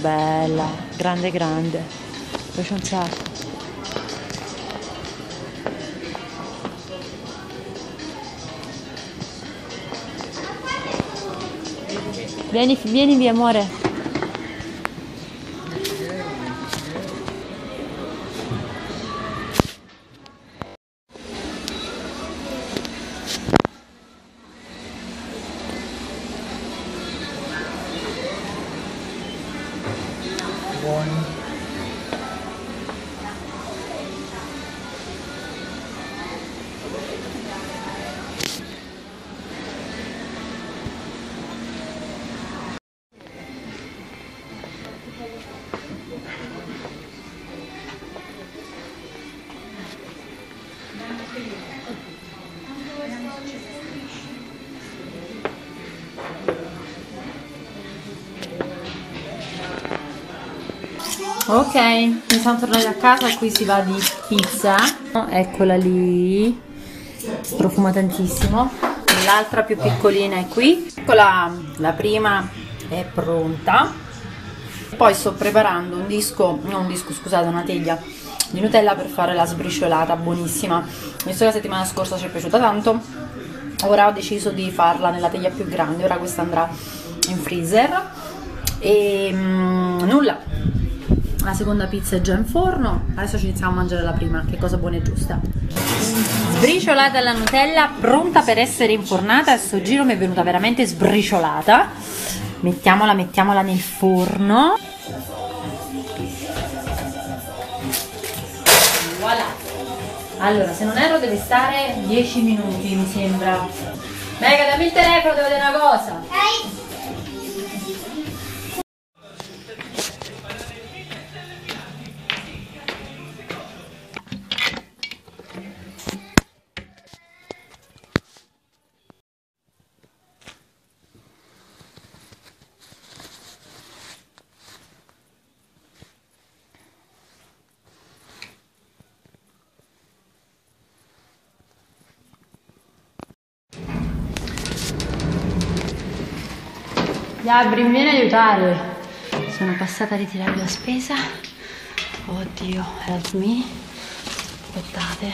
bella, grande grande, mi piace un sacco. Vieni, vieni via amore. Ok, mi siamo tornati a casa, qui si va di pizza, eccola lì, profuma tantissimo, l'altra più piccolina è qui, eccola, la prima è pronta, poi sto preparando un disco, non un disco scusate, una teglia di Nutella per fare la sbriciolata, buonissima, visto che la settimana scorsa ci è piaciuta tanto, ora ho deciso di farla nella teglia più grande, ora questa andrà in freezer e nulla. La seconda pizza è già in forno, adesso ci iniziamo a mangiare la prima, che cosa buona e giusta. Sbriciolata alla Nutella, pronta per essere infornata, a sto giro mi è venuta veramente sbriciolata. Mettiamola nel forno. Voilà. Allora, se non erro deve stare 10 minuti, mi sembra. Mega, dammi il telefono, devo vedere una cosa. Gabri, mi vieni a aiutare. Sono passata a ritirare la spesa. Oddio, help me. Aspettate.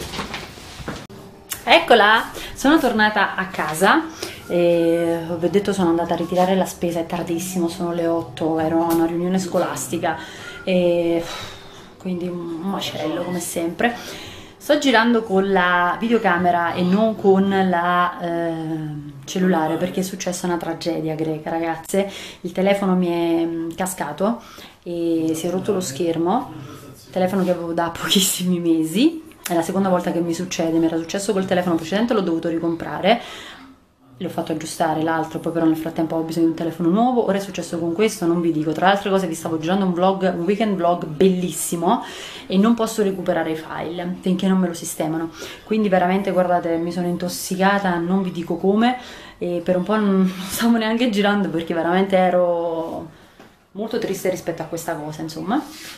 Eccola, sono tornata a casa. Vi ho detto sono andata a ritirare la spesa, è tardissimo, sono le 8, ero a una riunione scolastica e quindi un macello come sempre. Sto girando con la videocamera e non con la cellulare perché è successa una tragedia greca, ragazze. Il telefono mi è cascato e si è rotto lo schermo, telefono che avevo da pochissimi mesi, è la seconda volta che mi succede, mi era successo col telefono precedente, l'ho dovuto ricomprare. L'ho fatto aggiustare l'altro, poi però nel frattempo ho bisogno di un telefono nuovo, ora è successo con questo, non vi dico. Tra le altre cose vi stavo girando un vlog, un weekend vlog bellissimo e non posso recuperare i file finché non me lo sistemano, quindi veramente guardate mi sono intossicata, non vi dico come, e per un po' non stavo neanche girando perché veramente ero molto triste rispetto a questa cosa, insomma,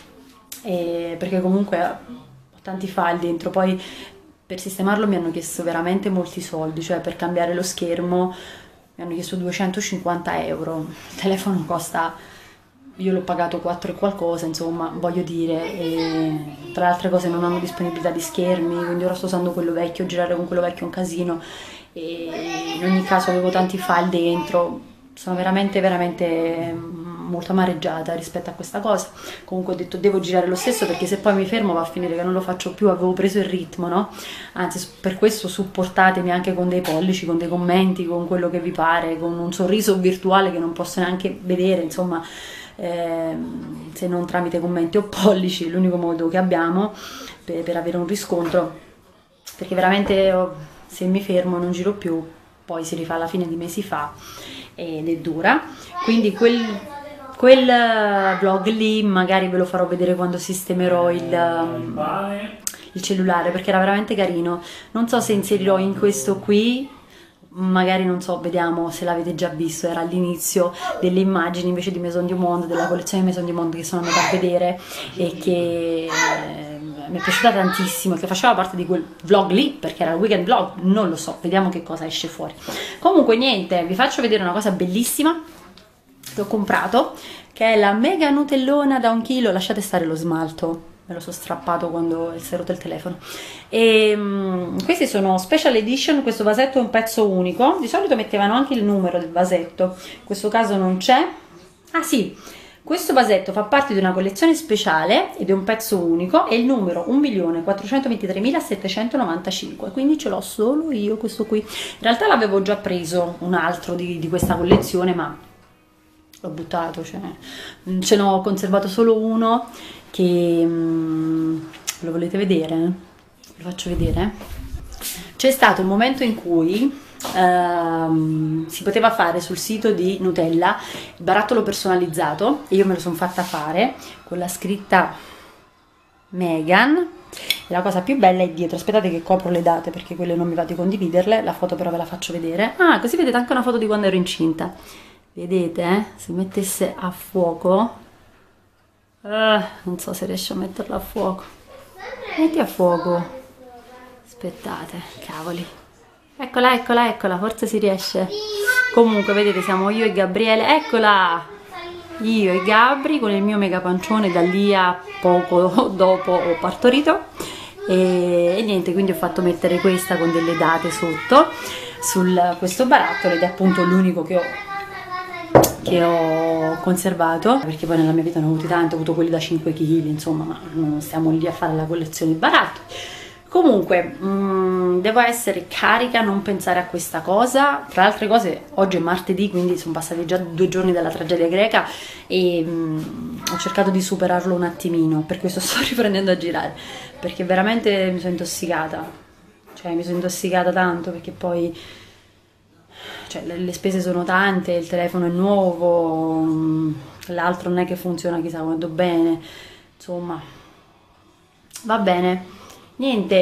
e perché comunque ho tanti file dentro, poi per sistemarlo mi hanno chiesto veramente molti soldi, cioè per cambiare lo schermo mi hanno chiesto 250 euro, il telefono costa, io l'ho pagato 4 e qualcosa, insomma, voglio dire, e tra le altre cose non hanno disponibilità di schermi, quindi ora sto usando quello vecchio, girare con quello vecchio è un casino, e in ogni caso avevo tanti file dentro, sono veramente molto amareggiata rispetto a questa cosa. Comunque ho detto devo girare lo stesso perché se poi mi fermo va a finire che non lo faccio più, avevo preso il ritmo, no? Anzi, per questo supportatemi anche con dei pollici, con dei commenti, con quello che vi pare, con un sorriso virtuale che non posso neanche vedere, insomma, se non tramite commenti o pollici, l'unico modo che abbiamo per avere un riscontro, perché veramente se mi fermo non giro più, poi si rifà alla fine di mesi fa ed è dura, quindi quel vlog lì magari ve lo farò vedere quando sistemerò il cellulare, perché era veramente carino. Non so se inserirò in questo qui, magari non so, vediamo se l'avete già visto, era all'inizio delle immagini invece di Maison du Monde, della collezione Maison du Monde che sono andata a vedere e che mi è piaciuta tantissimo, che faceva parte di quel vlog lì perché era il weekend vlog, non lo so, vediamo che cosa esce fuori. Comunque niente, vi faccio vedere una cosa bellissima che ho comprato, che è la mega Nutellona da 1 chilo. Lasciate stare lo smalto, me lo sono strappato quando si è rotto il telefono. E questi sono special edition. Questo vasetto è un pezzo unico, di solito mettevano anche il numero del vasetto, in questo caso non c'è. Ah sì, questo vasetto fa parte di una collezione speciale ed è un pezzo unico, è il numero 1.423.795, quindi ce l'ho solo io questo qui. In realtà l'avevo già preso un altro di questa collezione, ma l'ho buttato, cioè ce n'ho conservato solo uno che lo volete vedere? Lo faccio vedere. C'è stato un momento in cui si poteva fare sul sito di Nutella il barattolo personalizzato e io me lo sono fatta fare con la scritta Meghan, e la cosa più bella è dietro. Aspettate che copro le date perché quelle non mi va di condividerle, la foto però ve la faccio vedere. Ah, così vedete anche una foto di quando ero incinta. Vedete? Se mettesse a fuoco, non so se riesco a metterla a fuoco. Metti a fuoco. Aspettate, cavoli. Eccola, eccola, eccola, forse si riesce. Comunque, vedete, siamo io e Gabriele. Eccola! Io e Gabri con il mio mega pancione, da lì a poco dopo ho partorito. E niente, quindi ho fatto mettere questa con delle date sotto su questo barattolo, ed è appunto l'unico che ho conservato, perché poi nella mia vita ne ho avuti tanti, ho avuto quelli da 5 kg, insomma, ma non stiamo lì a fare la collezione di barattoli. Comunque, devo essere carica, non pensare a questa cosa. Tra le altre cose, oggi è martedì, quindi sono passati già 2 giorni dalla tragedia greca e ho cercato di superarlo un attimino, per questo sto riprendendo a girare, perché veramente mi sono intossicata, cioè mi sono intossicata tanto, perché poi cioè, le spese sono tante, il telefono è nuovo, l'altro non è che funziona chissà quanto bene, insomma, va bene. Niente,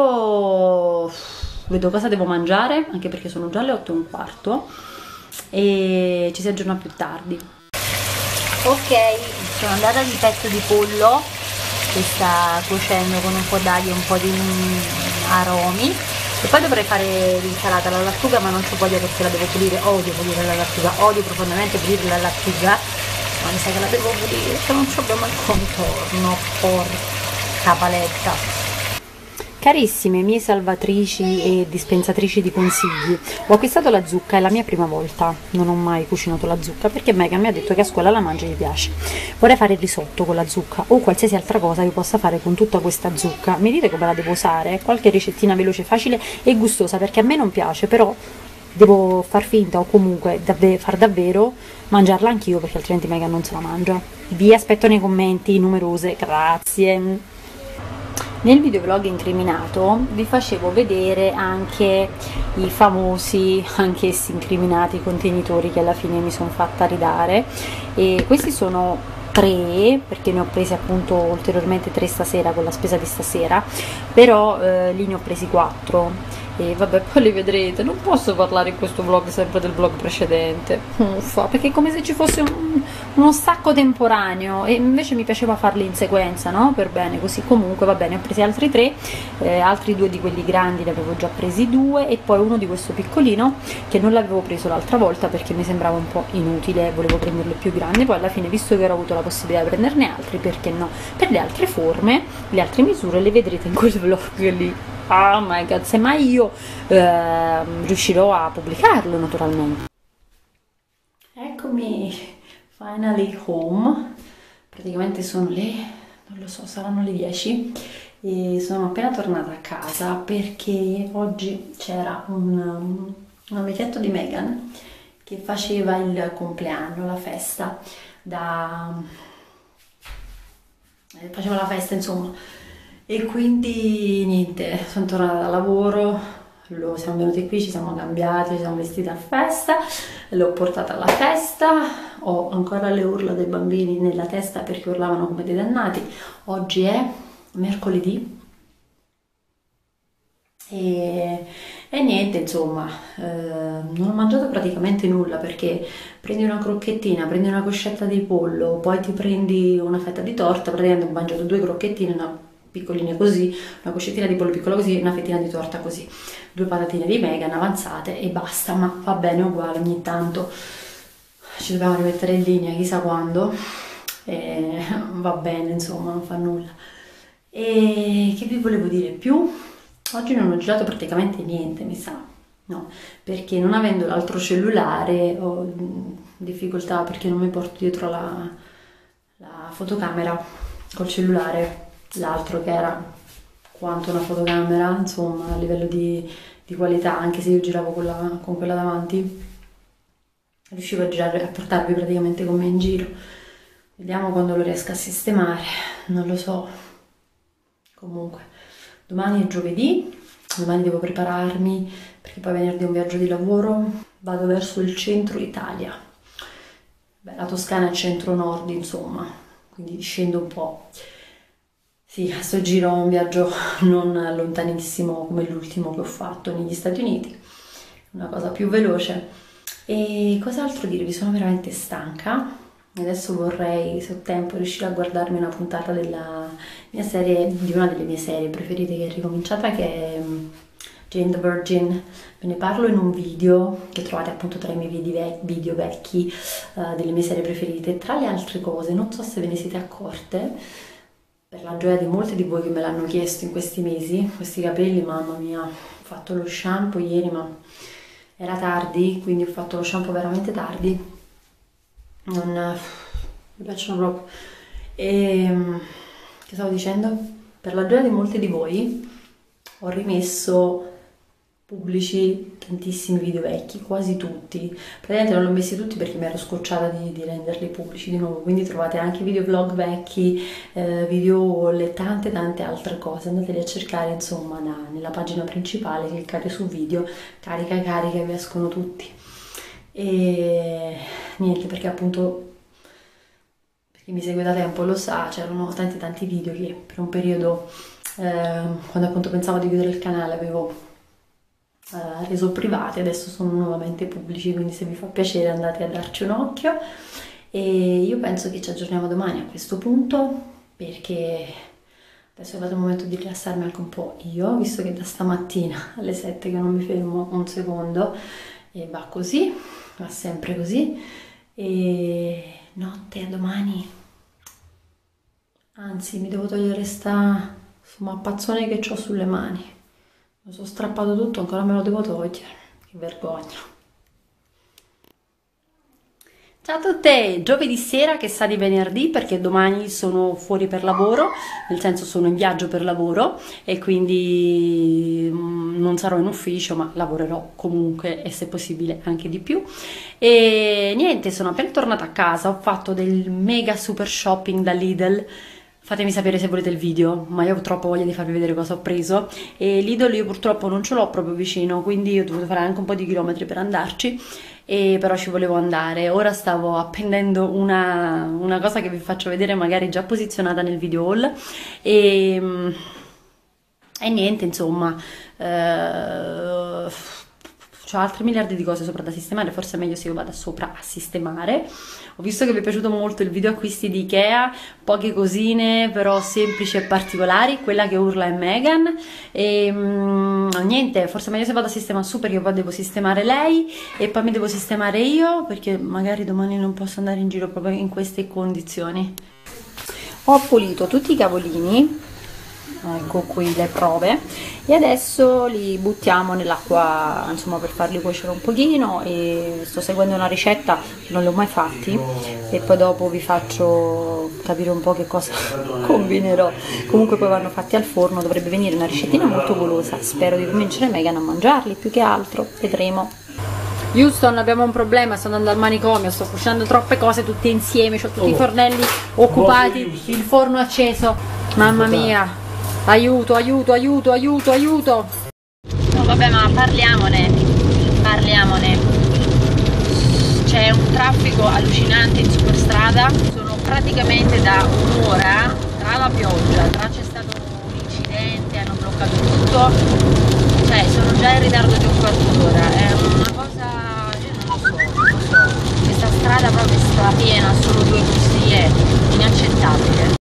io vedo cosa devo mangiare, anche perché sono già le 8:15 e ci si aggiorna più tardi. Ok, sono andata di petto di pollo che sta cuocendo con un po' d'aglio e un po' di aromi, e poi dovrei fare l'insalata alla lattuga, ma non ci voglio perché la devo pulire. Odio pulire la lattuga, odio profondamente pulire la lattuga, ma mi sa che la devo pulire, se non ci abbiamo il contorno, porca paletta. Carissime mie salvatrici e dispensatrici di consigli, ho acquistato la zucca, è la mia prima volta, non ho mai cucinato la zucca perché Megan mi ha detto che a scuola la mangia e gli piace. Vorrei fare il risotto con la zucca o qualsiasi altra cosa che possa fare con tutta questa zucca. Mi dite come la devo usare? Qualche ricettina veloce, facile e gustosa, perché a me non piace, però devo far finta o comunque far davvero mangiarla anch'io, perché altrimenti Megan non se la mangia. Vi aspetto nei commenti, numerose, grazie. Nel videoblog incriminato vi facevo vedere anche i famosi, anch'essi incriminati, contenitori che alla fine mi sono fatta ridare, e questi sono 3, perché ne ho presi appunto ulteriormente 3 stasera con la spesa di stasera, però lì ne ho presi 4 e vabbè, poi li vedrete. Non posso parlare in questo vlog sempre del vlog precedente, uffa, perché è come se ci fosse uno stacco temporaneo e invece mi piaceva farli in sequenza, no? Per bene, così. Comunque va bene, ho presi altri 3, altri 2 di quelli grandi ne avevo già presi 2 e poi uno di questo piccolino che non l'avevo preso l'altra volta perché mi sembrava un po' inutile, volevo prenderlo più grande. Poi alla fine, visto che ero avuto la possibilità di prenderne altri, perché no? Per le altre forme, le altre misure le vedrete in quel vlog lì. Oh my god, se mai io riuscirò a pubblicarlo, naturalmente. Eccomi finally home. Praticamente sono non lo so, saranno le 10 e sono appena tornata a casa perché oggi c'era un amichetto di Megan che faceva il compleanno, la festa, faceva la festa, insomma. E quindi niente, sono tornata da lavoro, siamo venuti qui, ci siamo cambiati, ci siamo vestiti a festa, l'ho portata alla festa, ho ancora le urla dei bambini nella testa perché urlavano come dei dannati. Oggi è mercoledì e niente, insomma, non ho mangiato praticamente nulla perché prendi una crocchettina, prendi una coscetta di pollo, poi ti prendi una fetta di torta, praticamente ho mangiato 2 crocchettine, piccoline così, una coscettina di pollo piccola così, una fettina di torta così, 2 patatine di Megan avanzate e basta, ma va bene uguale ogni tanto. ci dobbiamo rimettere in linea chissà quando, e va bene, insomma, non fa nulla. E che vi volevo dire più? Oggi non ho girato praticamente niente, mi sa, no, perché non avendo l'altro cellulare ho difficoltà, perché non mi porto dietro la fotocamera col cellulare, l'altro che era quanto una fotocamera, insomma, a livello di qualità, anche se io giravo con quella davanti, riuscivo a girare, a portarvi praticamente con me in giro. Vediamo quando lo riesco a sistemare, non lo so. Comunque, domani è giovedì, domani devo prepararmi perché poi venerdì è un viaggio di lavoro, vado verso il centro Italia. Beh, la Toscana è centro-nord, insomma, quindi scendo un po'. Sì, a sto giro ho un viaggio non lontanissimo come l'ultimo che ho fatto negli Stati Uniti, una cosa più veloce. E cos'altro dirvi? Sono veramente stanca. Adesso vorrei, se ho tempo, riuscire a guardarmi una puntata della mia serie, di una delle mie serie preferite che è ricominciata, che è Jane the Virgin. Ve ne parlo in un video che trovate appunto tra i miei video vecchi delle mie serie preferite. Tra le altre cose, non so se ve ne siete accorte, per la gioia di molti di voi che me l'hanno chiesto in questi mesi, questi capelli, mamma mia, ho fatto lo shampoo ieri, ma era tardi, quindi ho fatto lo shampoo veramente tardi. Non mi piacciono proprio. E che stavo dicendo? Per la gioia di molti di voi ho rimesso pubblici tantissimi video vecchi, quasi tutti. Praticamente non li ho messi tutti perché mi ero scocciata di renderli pubblici di nuovo, quindi trovate anche video vlog vecchi, video haul e tante altre cose. Andateli a cercare, insomma, nella pagina principale, cliccate su video, carica e vi escono tutti. E niente, perché appunto, per chi mi segue da tempo lo sa, c'erano tanti video che per un periodo, quando appunto pensavo di chiudere il canale, avevo reso privati, adesso sono nuovamente pubblici, quindi se vi fa piacere andate a darci un occhio. E io penso che ci aggiorniamo domani a questo punto, perché adesso è arrivato il momento di rilassarmi anche un po' io, visto che da stamattina alle 7 che non mi fermo un secondo, e va così, va sempre così. E notte a domani, anzi mi devo togliere sta mappazzone che ho sulle mani, lo so strappato tutto, ancora me lo devo togliere, che vergogna. Ciao a tutte, giovedì sera che sa di venerdì, perché domani sono fuori per lavoro, nel senso sono in viaggio per lavoro e quindi non sarò in ufficio, ma lavorerò comunque e se possibile anche di più. E niente, sono appena tornata a casa, ho fatto del mega super shopping da Lidl. Fatemi sapere se volete il video, ma io ho troppo voglia di farvi vedere cosa ho preso. E Lidl io purtroppo non ce l'ho proprio vicino, quindi ho dovuto fare anche un po' di chilometri per andarci, e però ci volevo andare. Ora stavo appendendo una cosa che vi faccio vedere magari già posizionata nel video haul, e niente, insomma, ho altri miliardi di cose sopra da sistemare, forse è meglio se io vado sopra a sistemare. Ho visto che vi è piaciuto molto il video acquisti di Ikea, poche cosine però semplici e particolari, quella che urla è Megan, e niente, forse è meglio se vado a sistemare su, perché poi devo sistemare lei e poi mi devo sistemare io, perché magari domani non posso andare in giro proprio in queste condizioni. Ho pulito tutti i cavolini, ecco qui le prove, e adesso li buttiamo nell'acqua, insomma, per farli cuocere un pochino. E sto seguendo una ricetta, non li ho mai fatti, e poi dopo vi faccio capire un po' che cosa combinerò. Comunque poi vanno fatti al forno, dovrebbe venire una ricettina molto golosa, spero di convincere Megan a mangiarli, più che altro, vedremo. Houston, abbiamo un problema, sto andando al manicomio, sto cucinando troppe cose tutte insieme, ho tutti i fornelli occupati, il forno acceso, mamma mia. Aiuto, aiuto, aiuto, aiuto, aiuto! No vabbè, ma parliamone. C'è un traffico allucinante in superstrada, sono praticamente da un'ora, tra la pioggia, tra c'è stato un incidente, hanno bloccato tutto, cioè sono già in ritardo di un quarto d'ora, è una cosa, io non lo so, questa strada proprio strapiena, solo due corsie, inaccettabile.